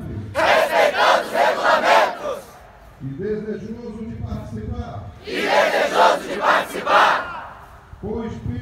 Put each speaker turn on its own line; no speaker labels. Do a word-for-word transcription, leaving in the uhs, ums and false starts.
respeitando os regulamentos
e desejoso de participar,
e desejoso de participar,
com espírito